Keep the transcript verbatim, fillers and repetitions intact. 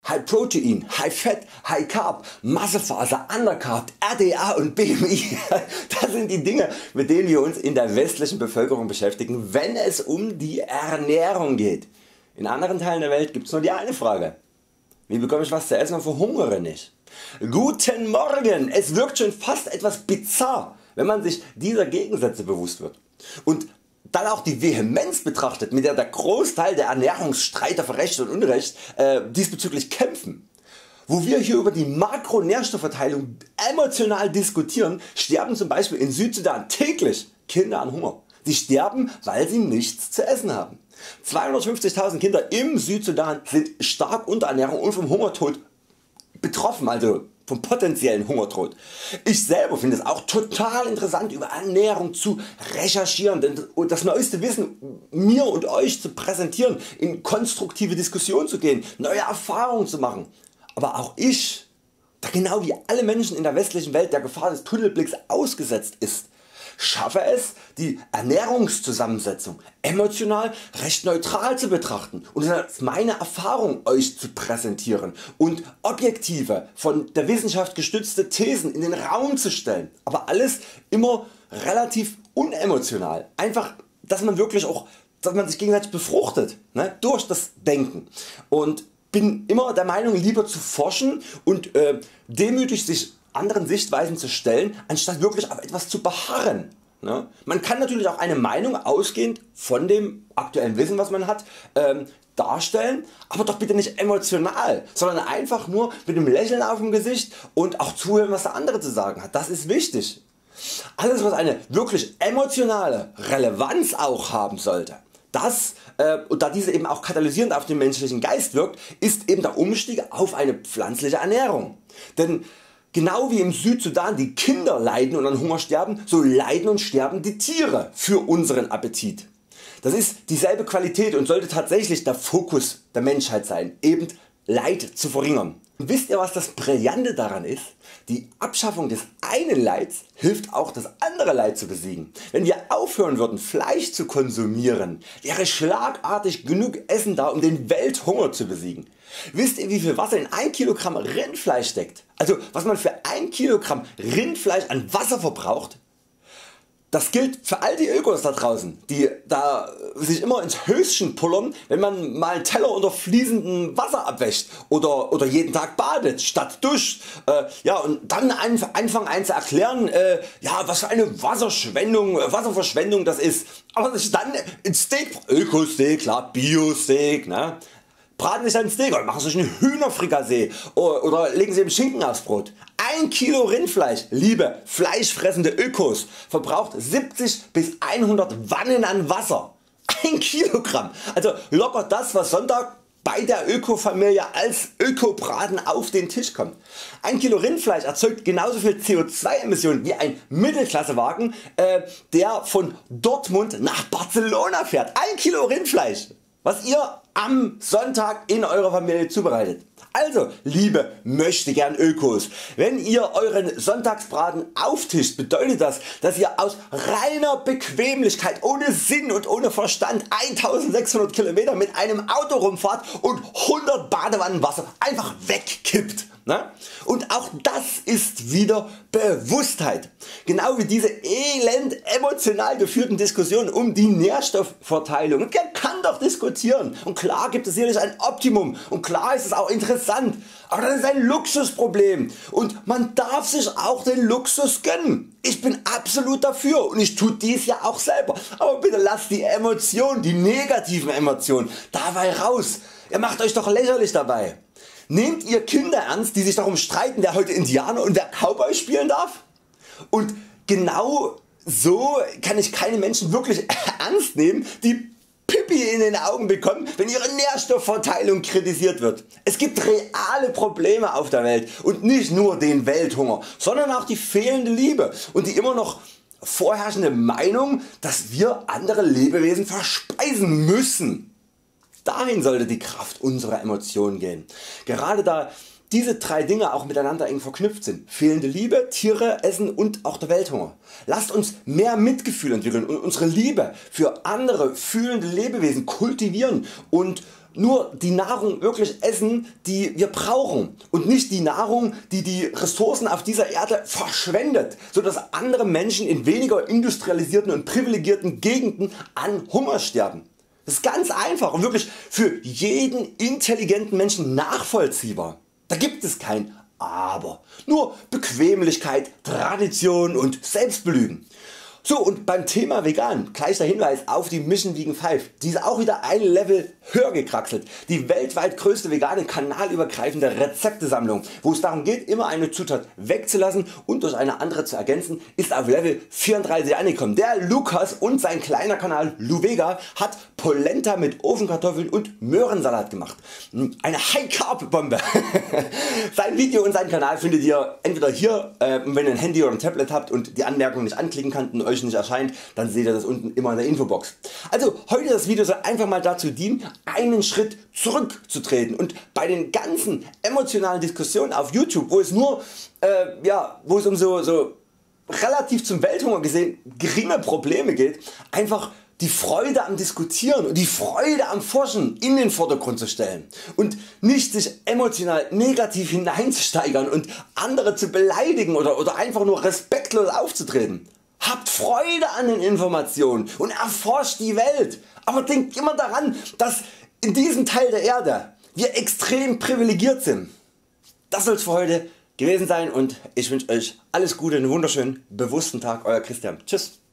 High Protein, High Fat, High Carb, Massephase, Undercarb, R D A und B M I. Das sind die Dinge, mit denen wir uns in der westlichen Bevölkerung beschäftigen, wenn es um die Ernährung geht. In anderen Teilen der Welt gibt es nur die eine Frage: Wie bekomme ich was zu essen und verhungere nicht? Guten Morgen! Es wirkt schon fast etwas bizarr, wenn man sich dieser Gegensätze bewusst wird und dann auch die Vehemenz betrachtet, mit der der Großteil der Ernährungsstreiter für Recht und Unrecht äh, diesbezüglich kämpfen. Wo wir hier über die Makronährstoffverteilung emotional diskutieren, sterben zum Beispiel in Südsudan täglich Kinder an Hunger. Sie sterben, weil sie nichts zu essen haben. zweihundertfünfzigtausend Kinder im Südsudan sind stark Unterernährung und vom Hungertod betroffen, also vom potenziellen Hungertod. Ich selber finde es auch total interessant, über Ernährung zu recherchieren und das neueste Wissen mir und Euch zu präsentieren, in konstruktive Diskussionen zu gehen, neue Erfahrungen zu machen. Aber auch ich, da genau wie alle Menschen in der westlichen Welt der Gefahr des Tunnelblicks ausgesetzt ist, schaffe es, die Ernährungszusammensetzung emotional recht neutral zu betrachten und als meine Erfahrung Euch zu präsentieren und objektive, von der Wissenschaft gestützte Thesen in den Raum zu stellen, aber alles immer relativ unemotional. Einfach, dass man wirklich auch, dass man sich gegenseitig befruchtet, ne, durch das Denken. Und bin immer der Meinung, lieber zu forschen und äh, demütig sich anderen Sichtweisen zu stellen, anstatt wirklich auf etwas zu beharren. Ne? Man kann natürlich auch eine Meinung ausgehend von dem aktuellen Wissen, was man hat, ähm, darstellen, aber doch bitte nicht emotional, sondern einfach nur mit einem Lächeln auf dem Gesicht und auch zuhören, was der andere zu sagen hat. Das ist wichtig. Alles, was eine wirklich emotionale Relevanz auch haben sollte, das, äh, und da diese eben auch katalysierend auf den menschlichen Geist wirkt, ist eben der Umstieg auf eine pflanzliche Ernährung. Denn genau wie im Südsudan die Kinder leiden und an Hunger sterben, so leiden und sterben die Tiere für unseren Appetit. Das ist dieselbe Qualität und sollte tatsächlich der Fokus der Menschheit sein, eben Leid zu verringern. Und wisst ihr, was das Brillante daran ist? Die Abschaffung des einen Leids hilft auch das andere Leid zu besiegen. Wenn wir aufhören würden Fleisch zu konsumieren, wäre schlagartig genug Essen da, um den Welthunger zu besiegen. Wisst ihr, wie viel Wasser in ein Kilogramm Rindfleisch steckt? Also was man für ein Kilogramm Rindfleisch an Wasser verbraucht? Das gilt für all die Ökos da draußen, die da sich immer ins Höschen pullern, wenn man mal einen Teller unter fließendem Wasser abwäscht oder, oder jeden Tag badet statt duscht. Äh, ja, und dann anfangen einen zu erklären, äh, ja, was für eine Wasserschwendung, Wasserverschwendung das ist. Aber sich dann ein Steak, Öko-Steak, klar, Bio-Steak, ne? Braten sich ein Steak oder machen sich eine Hühnerfrikassee oder, oder legen sie eben Schinken aufs Brot. ein Kilo Rindfleisch, liebe fleischfressende Ökos, verbraucht siebzig bis hundert Wannen an Wasser. ein Kilogramm, also locker das, was Sonntag bei der Öko-Familie als Ökobraten auf den Tisch kommt. ein Kilo Rindfleisch erzeugt genauso viel C O zwei Emissionen wie ein Mittelklassewagen, äh, der von Dortmund nach Barcelona fährt. ein Kilo Rindfleisch, was ihr am Sonntag in eurer Familie zubereitet. Also liebe Möchtegern Ökos, wenn ihr euren Sonntagsbraten auftischt, bedeutet das, dass ihr aus reiner Bequemlichkeit, ohne Sinn und ohne Verstand eintausendsechshundert Kilometer mit einem Auto rumfahrt und hundert Badewannen Wasser einfach wegkippt. Ne? Und auch das ist wieder Bewusstheit. Genau wie diese elend emotional geführten Diskussionen um die Nährstoffverteilung. Man kann doch diskutieren und klar gibt es sicherlich ein Optimum und klar ist es auch interessant, aber das ist ein Luxusproblem und man darf sich auch den Luxus gönnen. Ich bin absolut dafür und ich tue dies ja auch selber, aber bitte lasst die Emotionen, die negativen Emotionen dabei raus. Ihr macht Euch doch lächerlich dabei. Nehmt ihr Kinder ernst, die sich darum streiten, wer heute Indianer und wer Cowboy spielen darf? Und genau so kann ich keine Menschen wirklich ernst nehmen, die Pipi in den Augen bekommen, wenn ihre Nährstoffverteilung kritisiert wird. Es gibt reale Probleme auf der Welt und nicht nur den Welthunger, sondern auch die fehlende Liebe und die immer noch vorherrschende Meinung, dass wir andere Lebewesen verspeisen müssen. Dahin sollte die Kraft unserer Emotionen gehen. Gerade da diese drei Dinge auch miteinander eng verknüpft sind. Fehlende Liebe, Tiere, Essen und auch der Welthunger. Lasst uns mehr Mitgefühl entwickeln und unsere Liebe für andere fühlende Lebewesen kultivieren und nur die Nahrung wirklich essen, die wir brauchen und nicht die Nahrung, die die Ressourcen auf dieser Erde verschwendet, so dass andere Menschen in weniger industrialisierten und privilegierten Gegenden an Hunger sterben. Das ist ganz einfach und wirklich für jeden intelligenten Menschen nachvollziehbar. Da gibt es kein Aber, nur Bequemlichkeit, Tradition und Selbstbelügen. So, und beim Thema Vegan gleich der Hinweis auf die Mission Vegan fünf, die ist auch wieder ein Level höher gekraxelt. Die weltweit größte vegane kanalübergreifende Rezeptesammlung, wo es darum geht immer eine Zutat wegzulassen und durch eine andere zu ergänzen, ist auf Level vierunddreißig angekommen. Der Lukas und sein kleiner Kanal Luvega hat Polenta mit Ofenkartoffeln und Möhrensalat gemacht. Eine High Carb Bombe. Sein Video und seinen Kanal findet ihr entweder hier, äh, wenn ihr ein Handy oder ein Tablet habt und die Anmerkungen nicht anklicken könnt und euch nicht erscheint, dann seht ihr das unten immer in der Infobox. Also heute das Video soll einfach mal dazu dienen, einen Schritt zurückzutreten und bei den ganzen emotionalen Diskussionen auf YouTube, wo es nur äh, ja, wo es um so, so relativ zum Welthunger gesehen geringe Probleme geht, einfach die Freude am Diskutieren und die Freude am Forschen in den Vordergrund zu stellen und nicht sich emotional negativ hineinzusteigern und andere zu beleidigen oder, oder einfach nur respektlos aufzutreten. Habt Freude an den Informationen und erforscht die Welt, aber denkt immer daran, dass in diesem Teil der Erde wir extrem privilegiert sind. Das soll's für heute gewesen sein und ich wünsche Euch alles Gute, einen wunderschönen bewussten Tag, Euer Christian. Tschüss.